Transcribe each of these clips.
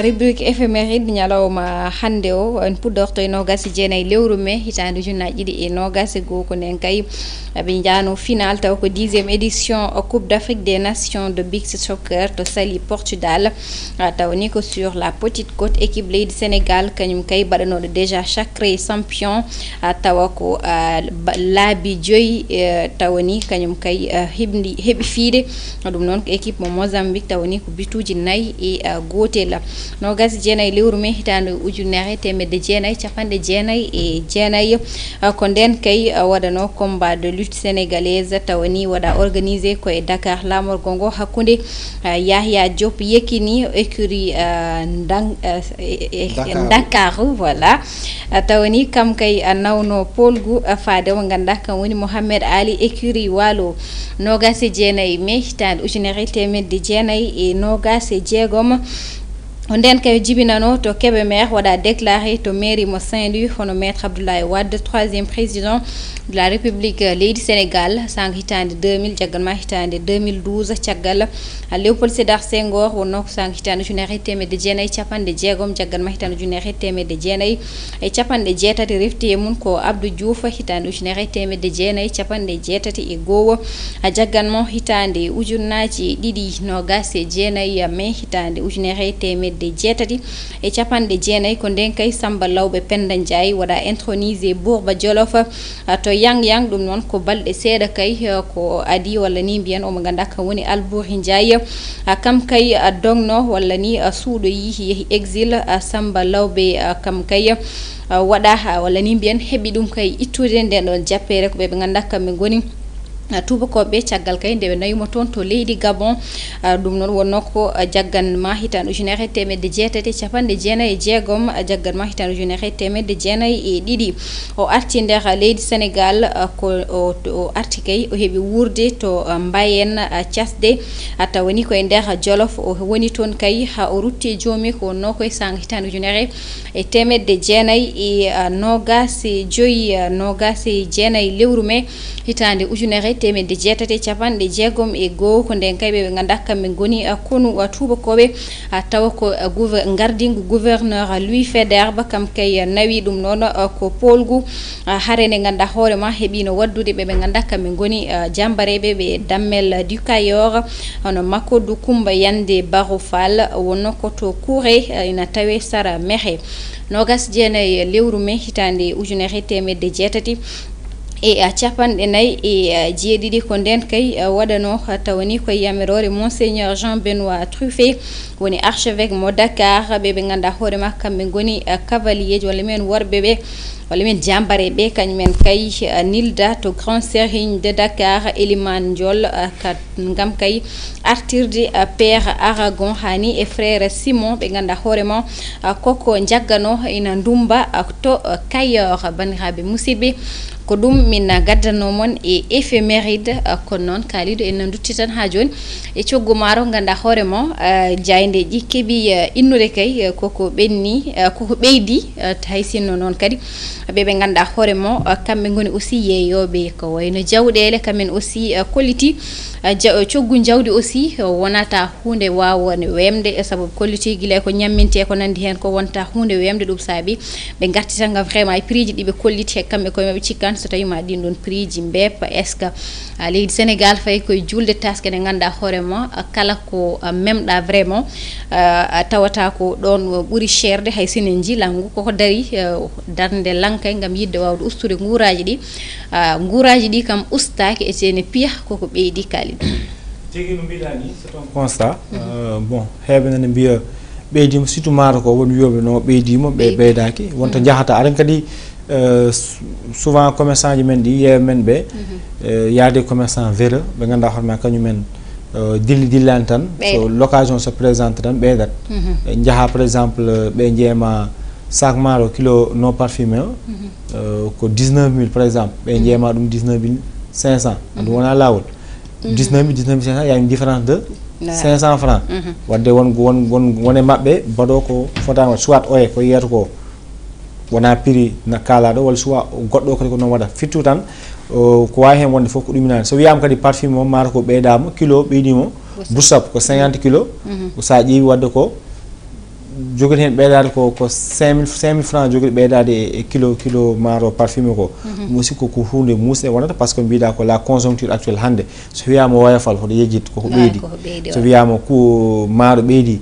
rubrique éphéméride ñalawma hande o en puɗɗorto e nogas jeenayyi lewru mai hitande ujunnaje ɗiɗi e nogas e goho ko nden kay ɓe jaano final taw ko 10e édition coupe d'Afrique des nations de beach soccer to Saly Portugal taw ni ko sur la petite côte équipe leydi Sénégal kañum kay baɗanoɗo déjà sacré champion tawa ko laabi joyi tawani kañum kay heɓi fiide ɗum noon ko équipe mo Mozambique tawani ko bituji 4 e gotel nogas jeenayyi lewru mai hitande ujunere temedde jeenayyi capanɗe jeenayyi e jeenayyi ko nden kay waɗano combat de lutte sénégalaise tawani waɗa organisé ko e Dakar lamorgo ngo hakkude Yahya Diop Yekini écurie Dakar voilà tawani kam kay nawno polgu faade mo ganda kam woni Mohamed Ali écurie Walo nogas jeenayyi mai hitande ujunere temedde jeenayyi e nogas jeegom nden kay jibinano to Kébémer waɗa déclaré to mairie mo Saint-Louis hono maître Abdoulaye Wade 3e président de la République leydi Sénégal sang hitande 2000 jaggal ma hitande 2012 caggal Léopold Sédar Senghor wonno ko sang hitande ujunere temedde jeenayyi capanɗe jeegom jaggal ma hitande ujunere temedde jeenayyi e capanɗe jeetati refti e mum ko Abdou Diouf hitande ujunere temedde jeenayyi capanɗe jeetati e goho jaggal mo hitande ujunnaji ɗiɗi nogas e jeenayyi mai hitande ujunere temedde jeetati e capanɗe jeenayyi ko nden kay Samba Lawɓe Penda Ndiaye waɗa intronisé Bourba Jolof to yang ɗum noon ko balɗe seeɗa kay ko adi walla ni mbiyen omo ganda kam woni Albouri Ndiaye kam kay dogno walla ni suuɗo yeehi exil Samba Lawɓe kam kay waɗa walla ni mbiyen heeɓi ɗum kay ittude nden ɗon jappere ko ɓe ganda kamɓe goni tubakoɓe caggal kay nde ɓe nayimo toon to leydi Gabon ɗum noon wonno ko jaggan ma hitande ujunere temedde jeetati capanɗe jeenayyi e jeegom jaggan ma hitande ujunere temedde jeenayyi e ɗiɗi o arti nder leydi Sénégal ko o arti kay o heeɓi wurde to Mbayen Thiasde tawani koye nder Jolof o woni toon kay ha o rutti joomi ko wonno koye sang hitande ujunere e temedde jeenayyi e nogas joyi nogas jeenayyi lewru mai hitande ujunere temedde jeetati capanɗe jeegom e goho ko nden kay ɓe ganda kamɓe goni konu tubakoɓe tawa ko gardingu gouverneur Louis Faidherbe kam kay nawi ɗum noon ko polgu hare nde ganda hoorema heeɓino waddude ɓe ganda kamɓe goni jambareɓe ɓe Dammel du Kayor hono Makodou Coumba Yande Barou Fall wonno koto Kouré ina tawe Sara Mehe nogas jeenayyi lewru mai hitande ujunere temedde jeetati e capanɗe 4 e jeeɗiɗi ko nden kay waɗano tawani koye yamirore monseigneur Jean Benoît Truffet woni archevêque mo Dakar ɓe ganda hoorema kamɓe goni cavalier ji walla men worɓe ɓe walla men jambareɓe kañumen kay nilda to grand serigne de Dakar Elimane Diol gam kay artirde père Aragon hani e frère Simon ɓe ganda hoorema koko jaggano ina ndumba to Kayor bandiraɓe musidɓe ko ɗum min gaddano mon e éphéméride kono noon kaalido en dutti tan ha joni e coggu maaro ganda hoorema jayndeji keeɓi innude kay koko ɓenni koko ɓeydi hay sinno noon kadi ɓe ganda hoorema kamɓe goni aussi yeeyoɓe ko wayno jawɗele kamen aussi kolliti coggu jawdi aussi wonata hunde wawone wemde sababu kolliti guila ko ñamminte ko nandi hen ko wonta hunde wemde ɗum saabi ɓe garti tan gam vraiment e prix ji ɗiɓe kolliti he kamɓe koye mabɓe cikkan so tawi ma ɗin ɗon prix ji beppa est ce que leydi Sénégal fayi koye julde taske nde ganduɗa hoorema kala ko memɗa vraiment tawata ko ɗon ɓuuri cherde hay sinen jilangu koko dari darde lankay gam yidde wawde ustude guuraji ɗi kam ustaki e tene piya koko ɓeydi kali tigi no mbiɗani c'est un constat bon heɓe nane mbiya ɓeydima surtout maaro ko won wiyoɓe no ɓeydima ɓe ɓeydaki wonto jahata aɗen kadi souvent commerçant ji men ɗi yeewe men ɓe yaade commerçant véreux ɓe ganduɗa hoorema kañumen dillani tan so l'occasion se présente tan ɓeydat jaaha par exemple ɓe jeema sac maaro kilo non parfumé o ko 19 000 par exemple ɓe jeema ɗum 19 500 ɗum wona lawol 19 500 y a une différence de 500 francs wadde wone mabɓe mbaɗo ko fotama soit oye ko yiyata ko wona prix na kalaɗo walla soit goɗɗo kadi ko noon waɗa fittu tan ko wawi hen wonde fof ko ɗuminani so wiyama kadi parfum o mata ko ɓeydama kilo ɓeydimo boussap ko 50 kilo sa ƴeewi wadde ko jogori hen ɓeydade ko 5000 francs jogori ɓeydade e kilo maaro parfumé ko ɗum aussi koko hunde musde wonata par ce que mbiɗa ko la conjoncture actuelle hande so wiyama woyofal hoto yejjit koko ɓeydi so wiyama ko maaro ɓeydi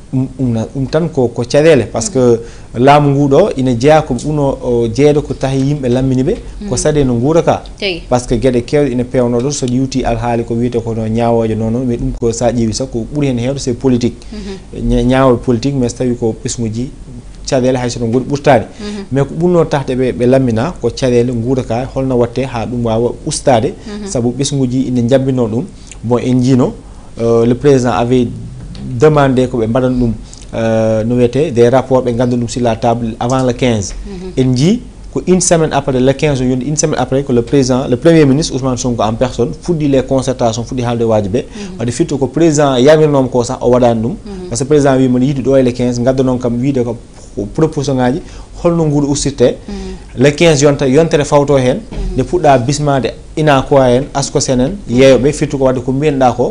ɗum tan ko caɗele par ce que laamu nguɗo ina jeeya ko ɓuuno jeeyde ko tahi yimɓe lammini ɓe ko saɗe no guura ka par ce que gueɗe kewɗe ina pewno ɗo so yiwti alhaali ko wiyete kono ñawoje noon mais ɗum ko sa ƴeewi sax ko ɓuuri hen hewde c'est politique ñawoɓe politique mais so tawi ko ɓesguji caɗele hay soto goɗi ɓurtade mais ko ɓurno tahde ɓe lammina ko caɗele guura ka holno watte ha ɗum wawa ustade saabu ɓesguji ina jabbino ɗum bon en jiino le président avait demandé ko ɓe mbaɗan ɗum no wiyete des rapports ɓe ganda ɗum sur la table avant le 15 en jii ko une semaine après le 15 yonde une semaine après que le premier ministre Ousmane Sonko en personne fuɗɗi les concertations fuɗɗi haalde waji ɓe wadde firti ko président yamirnoma ko sah o waɗani ɗum par ce que président wi mone yiiɗi ɗo e le 15 gadda noon kam wiide ko proposition ngaji holno nguuɗo ustirte le 15 yontere fawto hen nde puɗɗa bismade ina ko hen ASCOSEN en yeeyoɓe firti ko wadde ko mbiyenɗa ko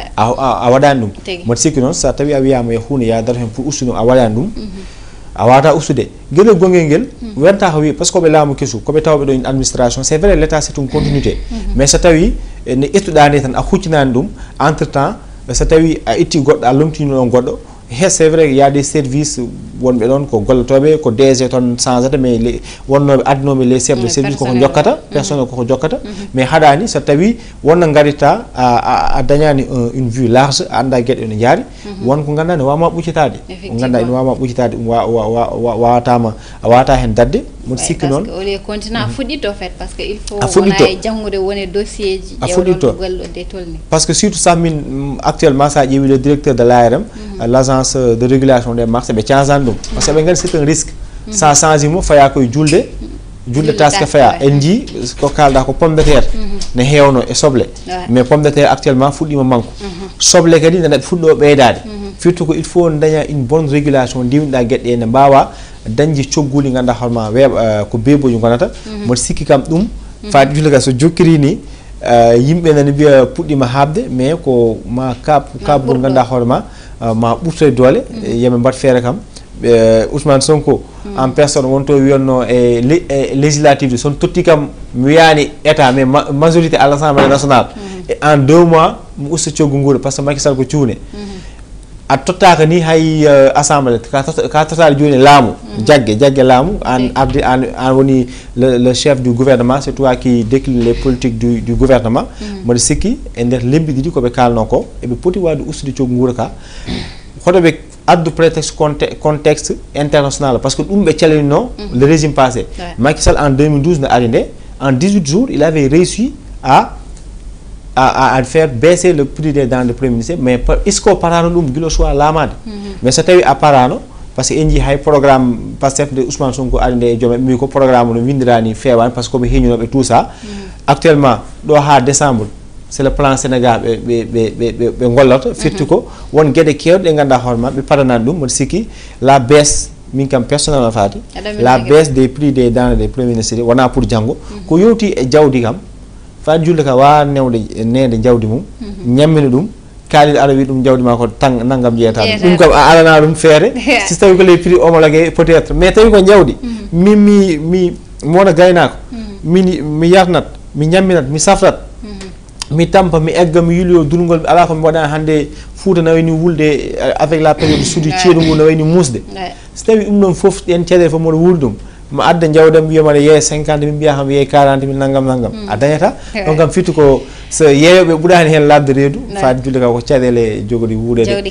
a waɗani ɗum mboɗo sikki noon sa tawi a wiyama yo hunde yadata hen pour ustude ɗum a waɗani ɗum a wawata ustude gueɗel gonguel nguel wonta ko wi par ce que koɓe laamu kesu koɓe tawɓe ɗo une administration c'est vrai l'état c'est une continuité mais so tawi ne ƴettuɗa nde tan a huccinani ɗum entre temps so tawi a itti goɗɗo a lomtini ɗon goɗɗo c'est vrai il y a des services wonɓe ɗon ko gollotoɓe ko DG toon changeata mais wonnoɓe addanoɓe les chefs de service koko jokkata personnel koko jokkata mais haɗani so tawi wonno garita a dañani une vue large a anda gueɗe no jaari wonko ganduɗa ne wawma ɓuccitade ko ganduɗa ene wawma ɓuccitade ɗum wawatama a wawata hen dadde mboɗo sikki noon ole continent fuɗɗito fait par ce que il faut wona e janggude woni dossier ji a fuɗɗito golloɗe tolni par ce que surtout ça min actuellement sa ƴeewi le directeur de l'ARM l'agence de régulation des marchés ɓe changani ɗum par ce que ɓe gandi c'est un risque sa change mo faya koye julde taske faya en jii ko kalɗa ko pomme de terre ne hewno e soble mais pomme de terre actuellement fuɗɗima manque soble kadi nde fuɗɗo ɓeydade firti ko il faut daña une bonne régulation ndiwniɗa gueɗɗe ne mbawa dañde cogguli ganduɗa hoorema weeɓa ko beeboji gonata mboɗo sikki kam ɗum faade julde ka so jokkiri ni yimɓe nana mbiya puɗɗima habde mais ko ma kabol ganduɗa hoorema ma ɓurtoye doole yoɓe mbat feere kam Ousmane Sonko en personne wonto wiyonno e législative son totti kam mi wiyani état mais majorité à l'Assemblée nationale et en 2 mois mo usta coggu nguura par ce que Macky Sall ko cuune a tottaka ni hay assemblée ka totale joni laamu jagge laamu an arde an woni le chef du gouvernement c'est toi qui décline les politiques du gouvernement mboɗo sikki e nder lebbi ɗiɗi koɓe kalno ko eɓe poti wawde ustude coggu nguura ka hotoɓe addu prétexte contexte international parce que ɗum ɓe calinino le régime passé Macky Sall en 2012 no ari nde en 18 jours il avait réussi à faire baisser le prix des denrées de premier ministre mais isko parano ɗum guilo choix lamade mais so tawi a parano par ce que en jii hay programme Pastef de Ousmane Sonko ari nde e joom mi ko programme no windirani fewani par ce que koɓe heñinoɓe tout ça actuellement ɗo ha décembre c'est le plan Sénégal ɓe gollata firti ko won gueɗe kewɗe ɗe ganduɗa hoorema ɓe paranani ɗum mboɗo sikki la baisse min kam personnellement fati la baisse des prix des denrées des premiers ministres wona pour janggo ko yowti e jawdi kam fati julde ka wawa nede jawdi mum ñammina ɗum kaalide aɗa wi ɗum jawdi ma ko tan naggam jeeyata ɗum kam a alana ɗum feere si tawi ko les prix homologué peut être mais tawi ko jawdi mi wona gaynako mi yarnat mi ñamminat mi safrat mi tampa mi egga mi yulio durgol ala ko mi waɗani hande Fouta no wayni wulde avec la période sudi ceeɗu ngu no wayni musde so tawi ɗum ɗon foof ɗen caɗele fof moɗo wulɗum mo adda jawdam wiyama aɗa yeeya 50 min mbiya kam yeeya 40 min naggam a dañata donc kam firti ko so yeeyoɓe ɓuurani hen labde reedu faade julde ka ko caɗele jogori wuurede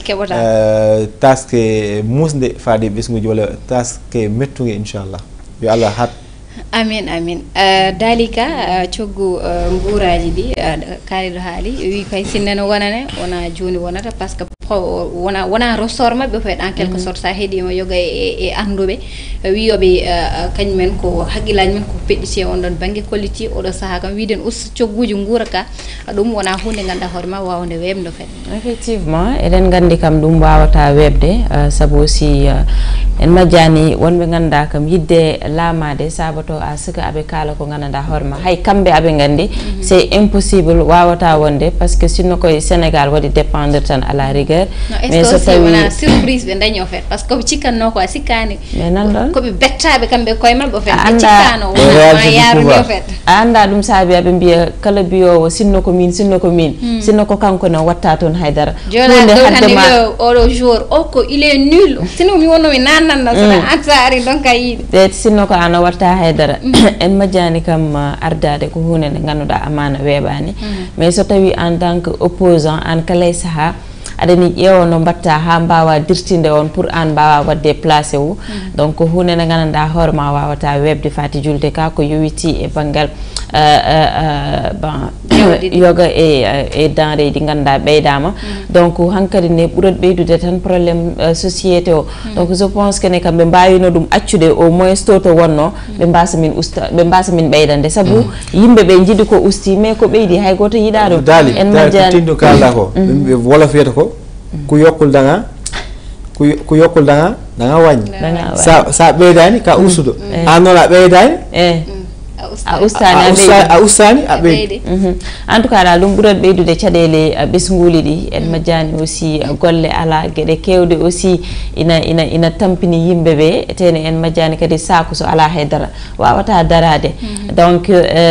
taske musde faade ɓesguji walla taske mettugue inchallah yo Allah hat amin dalika coggu nguuraji ɗi kaaliɗo haali wi kay sinnene wonane wona joni wonata par ce que wona ressort mabɓe ko en quelque sorte sa heeɗima yoga e anduɓe wiyoɓe kañumen ko haqqillaji men ko peɗɗiti on ɗon banggue kolliti oɗo saaha kam wiiden usta cogguji nguura ka ɗum wona hunde ganduɗa hoorema wawde webde kadi effectivement eɗen gandi kam ɗum wawata webde saabu aussi en majjani wonɓe ganduɗa kam yidde laamade sabato a sika aɓe kaala ko ganduɗa hoorema hay kamɓe aɓe gandi c'est impossible wawata wonde par ce que sinno koye Sénégal waɗi dépendre tan à la rigueur guerre mais so tawi wona surprise ɓe dañi o fait par ce que koɓe cikkanno ko a sikkani mais nan ɗon koɓe bettaɓe kamɓe koye mabɓe o fait ɓe cikkano wonama yaruni o fait a anda ɗum saabi aɓe mbiya kala biyowo sinno ko min sinno ko kanko ne watta toon haydara jona dow hande wiyo oɗo jour o ko il est nul sino mi wonnomi nananno soɗa anta ari donc a yiiɗi te sinno ko an a watta haydara en majjani kam ardade ko hunde nde ganduɗa amana weeɓani mais so tawi en tant que opposant an kala e saaha aɗani ƴeewa no mbatta ha mbawa dirtinde on pour an mbawa wadde placé wu donc ko hunde nde gandanɗa hoorema wawata webde fati julde ka ko yowiti e banggal yoga e denrée ɗi ganduɗa ɓeydama donc hankkadi ne ɓuurat ɓeydude tan probléme société o donc je pense que ne kam ɓe mbawino ɗum accude au moins to to wonno ɓe mbasa min ɓeydande saabu yimɓeɓe jiiɗi ko usti mais ko ɓeydi hay goto yiiɗa ɗum en majjani ko kalɗa ko wolof wiyata ko ku yokkul danga ku yokkul danga wañi sa ɓeydani ka ustuɗo an noon a ɓeydani a ustani a ɓeydi en tout cas ɗa ɗum ɓuurat ɓeydude caɗele ɓesguli ɗi en majjani aussi golle ala gueɗe kewɗe aussi ina tampini yimɓeɓe tene en majjani kadi saku so ala haydara wawata darade donc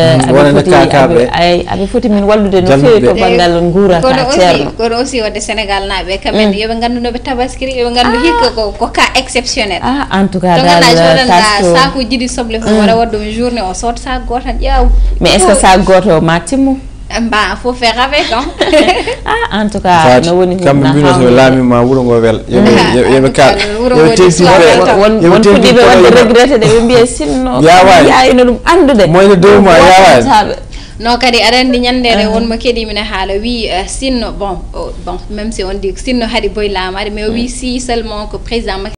aɓe foti min wallude no fewi to banggal guurata ceerno kono aussi wadde sénégal naɓe kamen yoɓe gandu noɓe tabaskiri yoɓe gandu hikka ko cas exceptionnel en tout cas ɗal sakuji ɗiɗi soble ko waɗa waddum journée o sot sac goto tan ƴeew mais est ce que sac goto ma timmu mba faut faire avec en tout cas no woni kamɓe mbino so laamima wuuro ngo wel yoɓe kal won puɗɗiɓe wadde regretté de ɓe mbiya sinno yayino ɗum andude moyno dow ma yawani no kadi aɗa andi ñandere wonmo keeɗimine haala wi sinno bon même si on dit sinno haɗi boye laamade mais o wi si seulement ko président